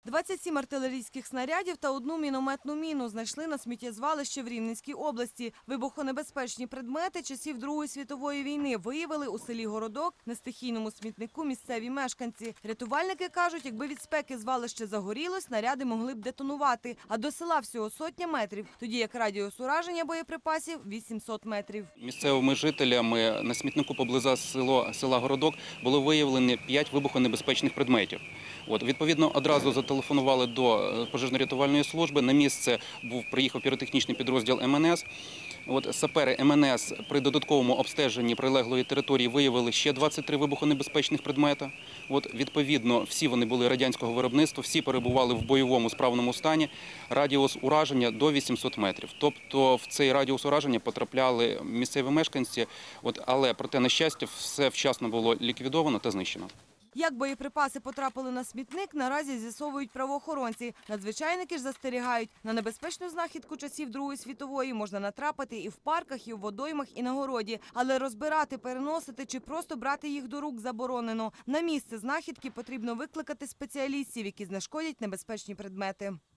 27 артилерійських снарядів та одну мінометну міну знайшли на сміттєзвалищі в Рівненській області. Вибухонебезпечні предмети часів Другої світової війни виявили у селі Городок на стихійному смітнику місцеві мешканці. Рятувальники кажуть, якби від спеки звалище загорілось, снаряди могли б детонувати. А до села всього 100 метрів, тоді як радіус ураження боєприпасів – 800 метрів. Місцевими жителями на смітнику поблизу села Городок було виявлено 5 вибухонебезпечних предметів. Відповідно, одразу зателефонували до пожежно-рятувальної служби. На місце приїхав піротехнічний підрозділ МНС. Сапери МНС при додатковому обстеженні прилеглої території виявили ще 23 вибухонебезпечних предмети. Відповідно, всі вони були радянського виробництва, всі перебували в бойовому справному стані. Радіус ураження до 800 метрів. Тобто в цей радіус ураження потрапляли місцеві мешканці, але, проте, на щастя, все вчасно було ліквідовано та знищено. Як боєприпаси потрапили на смітник, наразі з'ясовують правоохоронці. Надзвичайники ж застерігають, на небезпечну знахідку часів Другої світової можна натрапити і в парках, і в водоймах, і на городі. Але розбирати, переносити чи просто брати їх до рук заборонено. На місце знахідки потрібно викликати спеціалістів, які знешкодять небезпечні предмети.